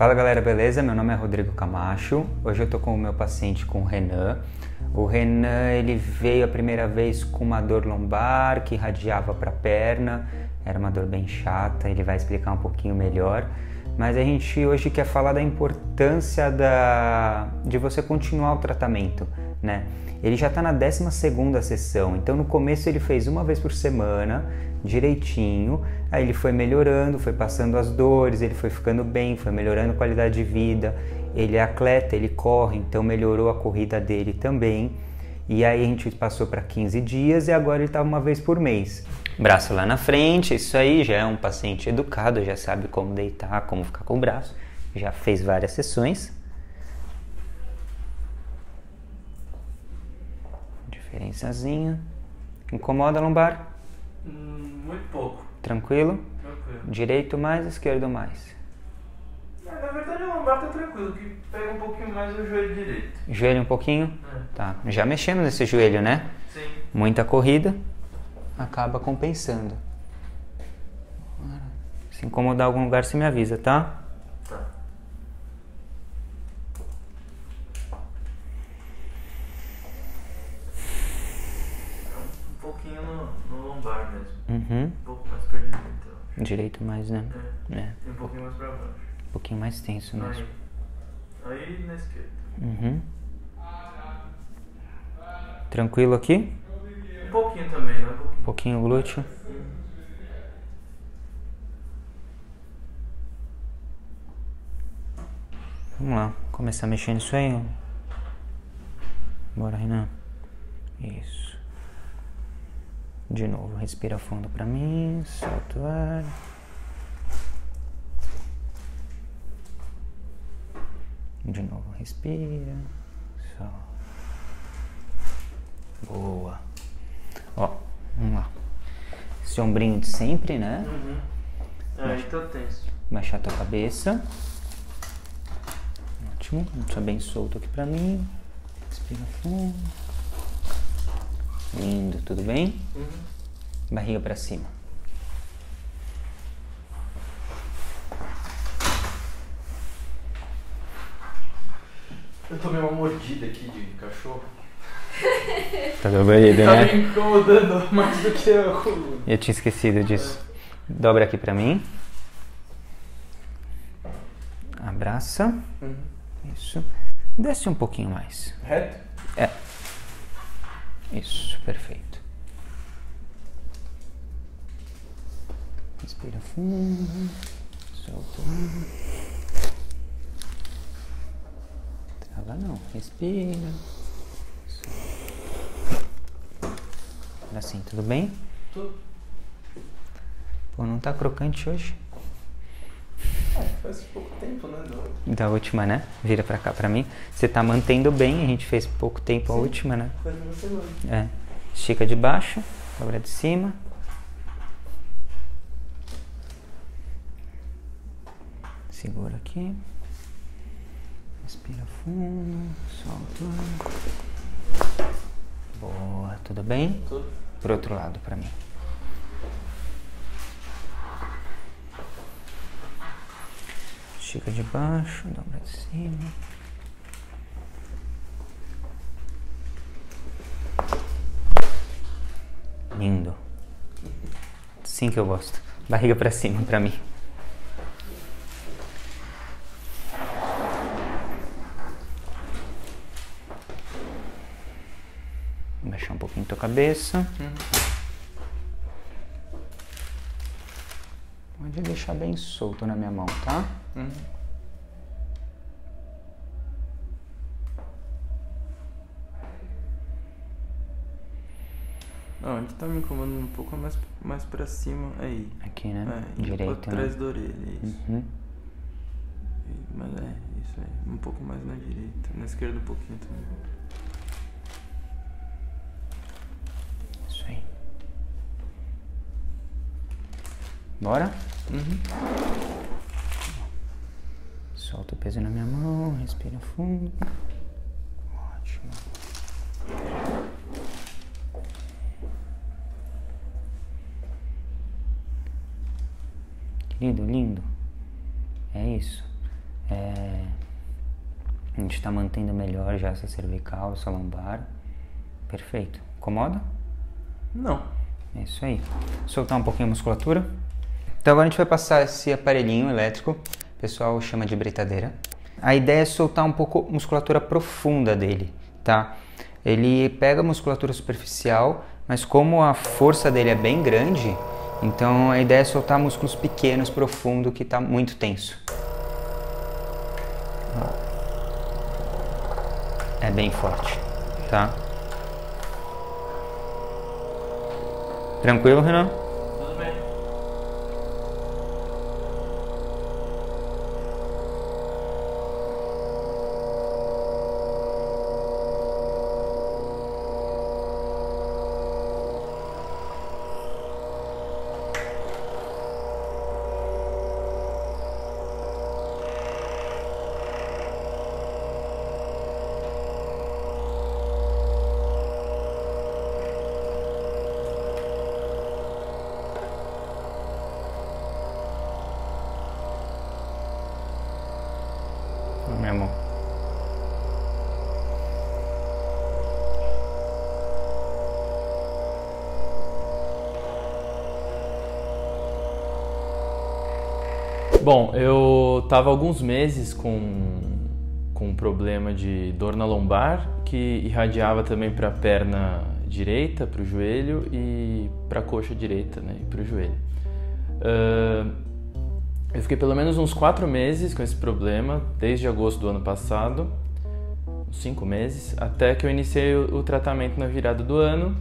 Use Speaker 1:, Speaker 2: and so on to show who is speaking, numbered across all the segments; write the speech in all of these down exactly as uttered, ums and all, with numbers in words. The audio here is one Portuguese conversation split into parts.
Speaker 1: Fala galera, beleza? Meu nome é Rodrigo Camacho. Hoje eu tô com o meu paciente, com o Renan. O Renan, ele veio a primeira vez com uma dor lombar que irradiava para a perna. Era uma dor bem chata, ele vai explicar um pouquinho melhor. Mas a gente hoje quer falar da importância da... de você continuar o tratamento, né? Ele já está na décima segunda sessão, então no começo ele fez uma vez por semana, direitinho, aí ele foi melhorando, foi passando as dores, ele foi ficando bem, foi melhorando a qualidade de vida. Ele é atleta, ele corre, então melhorou a corrida dele também. E aí a gente passou para quinze dias e agora ele está uma vez por mês. Braço lá na frente, isso aí já é um paciente educado, já sabe como deitar, como ficar com o braço, já fez várias sessões. Diferençazinha. Incomoda a lombar?
Speaker 2: Hum, muito pouco.
Speaker 1: Tranquilo?
Speaker 2: Tranquilo.
Speaker 1: Direito mais, esquerdo mais?
Speaker 2: É, na verdade a lombar tá tranquilo, o que pega um pouquinho mais é o joelho direito.
Speaker 1: Joelho um pouquinho?
Speaker 2: É.
Speaker 1: Tá. Já mexemos nesse joelho, né?
Speaker 2: Sim.
Speaker 1: Muita corrida acaba compensando. Se incomodar algum lugar, você me avisa, tá?
Speaker 2: Tá. Um pouquinho no, no lombar mesmo.
Speaker 1: Uhum.
Speaker 2: Um pouco mais pra direita, eu acho.
Speaker 1: Direito mais, né?
Speaker 2: É.
Speaker 1: É.
Speaker 2: E um pouquinho mais pra baixo.
Speaker 1: Um pouquinho mais tenso mesmo.
Speaker 2: Aí. Aí na esquerda.
Speaker 1: Uhum. Tranquilo aqui?
Speaker 2: Um pouquinho também, né? Um pouquinho.
Speaker 1: Um pouquinho o glúteo. Vamos lá, começar a mexer nisso aí. Ó. Bora, Renan. Isso. De novo, respira fundo pra mim, solta o ar. De novo, respira. Solta. Boa. Ó, vamos lá. Esse ombrinho de sempre, né?
Speaker 2: Uhum. Aí tá tenso.
Speaker 1: Baixar tua cabeça. Ótimo. Deixa bem solto aqui pra mim. Respira fundo. Lindo, tudo bem?
Speaker 2: Uhum.
Speaker 1: Barriga pra cima.
Speaker 2: Eu tomei uma mordida aqui de cachorro.
Speaker 1: Tá dolorido,
Speaker 2: Tá
Speaker 1: né?
Speaker 2: me incomodando mais do que a coluna.
Speaker 1: Eu tinha esquecido disso. Dobra aqui pra mim. Abraça.
Speaker 2: Uhum.
Speaker 1: Isso. Desce um pouquinho mais.
Speaker 2: Reto?
Speaker 1: É. Isso, perfeito. Respira fundo. Solta. Trava não. Respira. Assim, tudo bem?
Speaker 2: Tudo.
Speaker 1: Pô, não tá crocante hoje?
Speaker 2: Ah, faz pouco tempo, né? Do...
Speaker 1: Da última, né? Vira pra cá pra mim. Você tá mantendo bem, a gente fez pouco tempo a
Speaker 2: Sim.
Speaker 1: última, né?
Speaker 2: Faz uma semana.
Speaker 1: É. Estica de baixo, dobra de cima. Segura aqui. Respira fundo, solta. Boa, tudo bem?
Speaker 2: Tudo.
Speaker 1: Pro outro lado pra mim. Estica de baixo, dobra de cima. Lindo. Assim que eu gosto. Barriga pra cima pra mim. Baixar um pouquinho tua cabeça.
Speaker 2: Uhum.
Speaker 1: Pode deixar bem solto na minha mão, tá?
Speaker 2: Uhum. Não, onde tá me incomodando um pouco mais, mais pra cima, aí.
Speaker 1: Aqui, né?
Speaker 2: É, indo
Speaker 1: Direito,
Speaker 2: pra trás
Speaker 1: né?
Speaker 2: da orelha, isso.
Speaker 1: Uhum.
Speaker 2: E- Mas é, isso aí. Um pouco mais na direita. Na esquerda um pouquinho também.
Speaker 1: Isso aí. Bora?
Speaker 2: Uhum.
Speaker 1: Solta o peso na minha mão, respira fundo. Ótimo. Lindo, lindo. É isso. É... A gente está mantendo melhor já essa cervical, essa lombar. Perfeito. Incomoda?
Speaker 2: Não.
Speaker 1: É isso aí. Soltar um pouquinho a musculatura. Então agora a gente vai passar esse aparelhinho elétrico. O pessoal chama de britadeira. A ideia é soltar um pouco a musculatura profunda dele, tá? Ele pega a musculatura superficial, mas como a força dele é bem grande, então a ideia é soltar músculos pequenos, profundos, que está muito tenso. É bem forte, tá? Tranquilo, Renan?
Speaker 2: Tudo bem.
Speaker 1: Minha mão.
Speaker 2: Bom, eu tava alguns meses com, com um problema de dor na lombar que irradiava também para a perna direita, para o joelho e para a coxa direita, né, e para o joelho. Uh, Eu fiquei pelo menos uns quatro meses com esse problema, desde agosto do ano passado, uns cinco meses, até que eu iniciei o tratamento na virada do ano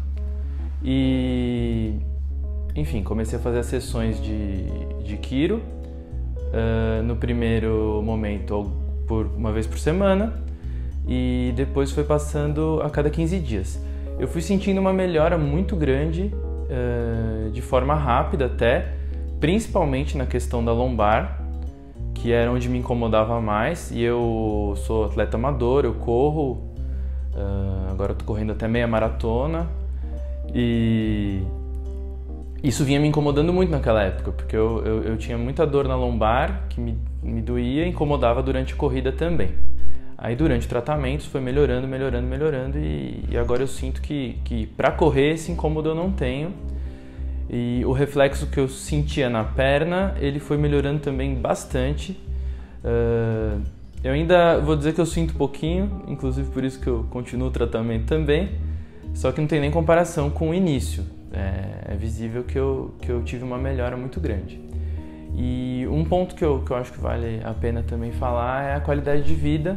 Speaker 2: e, enfim, comecei a fazer as sessões de, de quiro, uh, no primeiro momento por uma vez por semana e depois foi passando a cada quinze dias. Eu fui sentindo uma melhora muito grande, uh, de forma rápida até, principalmente na questão da lombar, que era onde me incomodava mais, e eu sou atleta amador, eu corro, uh, agora eu tô correndo até meia maratona, e isso vinha me incomodando muito naquela época, porque eu, eu, eu tinha muita dor na lombar, que me, me doía e incomodava durante a corrida também. Aí durante o tratamento foi melhorando, melhorando, melhorando, e, e agora eu sinto que, que para correr esse incômodo eu não tenho. E o reflexo que eu sentia na perna, ele foi melhorando também bastante. Uh, eu ainda vou dizer que eu sinto pouquinho, inclusive por isso que eu continuo o tratamento também, só que não tem nem comparação com o início. É, é visível que eu, que eu tive uma melhora muito grande. E um ponto que eu, que eu acho que vale a pena também falar é a qualidade de vida,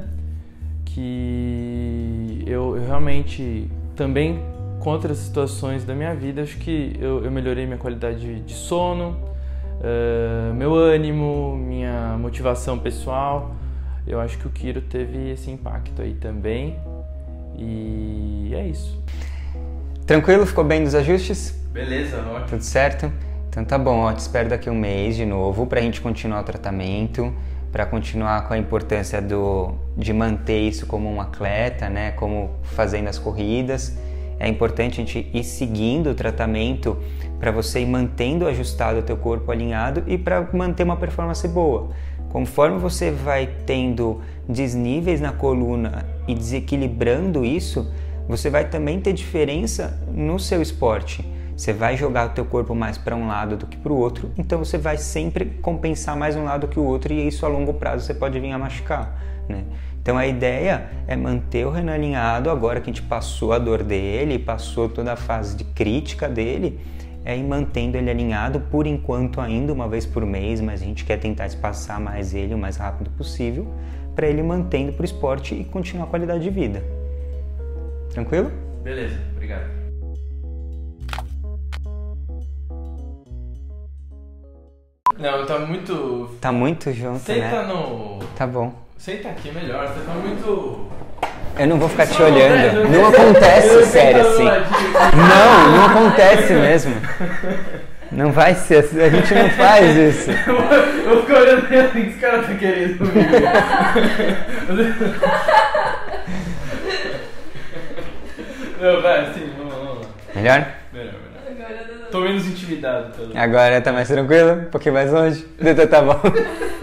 Speaker 2: que eu, eu realmente também, com outras situações da minha vida, acho que eu, eu melhorei minha qualidade de sono, uh, meu ânimo, minha motivação pessoal. Eu acho que o quiro teve esse impacto aí também, e é isso.
Speaker 1: Tranquilo? Ficou bem dos ajustes?
Speaker 2: Beleza, ótimo.
Speaker 1: Tudo certo? Então tá bom, ó, te espero daqui a um mês de novo pra gente continuar o tratamento, para continuar com a importância do, de manter isso como um atleta, né, como fazendo as corridas. É importante a gente ir seguindo o tratamento para você ir mantendo ajustado o teu corpo alinhado e para manter uma performance boa. Conforme você vai tendo desníveis na coluna e desequilibrando isso, você vai também ter diferença no seu esporte. Você vai jogar o teu corpo mais para um lado do que para o outro, então você vai sempre compensar mais um lado que o outro e isso a longo prazo você pode vir a machucar, né? Então a ideia é manter o Renan alinhado agora que a gente passou a dor dele, passou toda a fase de crítica dele, é ir mantendo ele alinhado por enquanto ainda uma vez por mês, mas a gente quer tentar espaçar mais ele o mais rápido possível para ele mantendo para o esporte e continuar a qualidade de vida. Tranquilo?
Speaker 2: Beleza, obrigado. Não, tá muito...
Speaker 1: Tá muito junto,
Speaker 2: Senta
Speaker 1: né?
Speaker 2: no...
Speaker 1: Tá bom.
Speaker 2: Senta aqui melhor, você tá muito...
Speaker 1: Eu não vou ficar te
Speaker 2: Não,
Speaker 1: olhando.
Speaker 2: não,
Speaker 1: Não
Speaker 2: não,
Speaker 1: acontece
Speaker 2: eu
Speaker 1: sério
Speaker 2: tento
Speaker 1: assim.
Speaker 2: falar
Speaker 1: Não, não acontece mesmo. Não vai ser assim. A gente não faz isso.
Speaker 2: Eu vou ficar olhando assim, o que esse cara tá querendo comigo? Não, vai, assim, vamos, vamos lá.
Speaker 1: Melhor?
Speaker 2: Melhor, melhor. Tô menos intimidado pelo...
Speaker 1: Agora tá mais tranquilo? Um pouquinho mais longe? Então tá bom.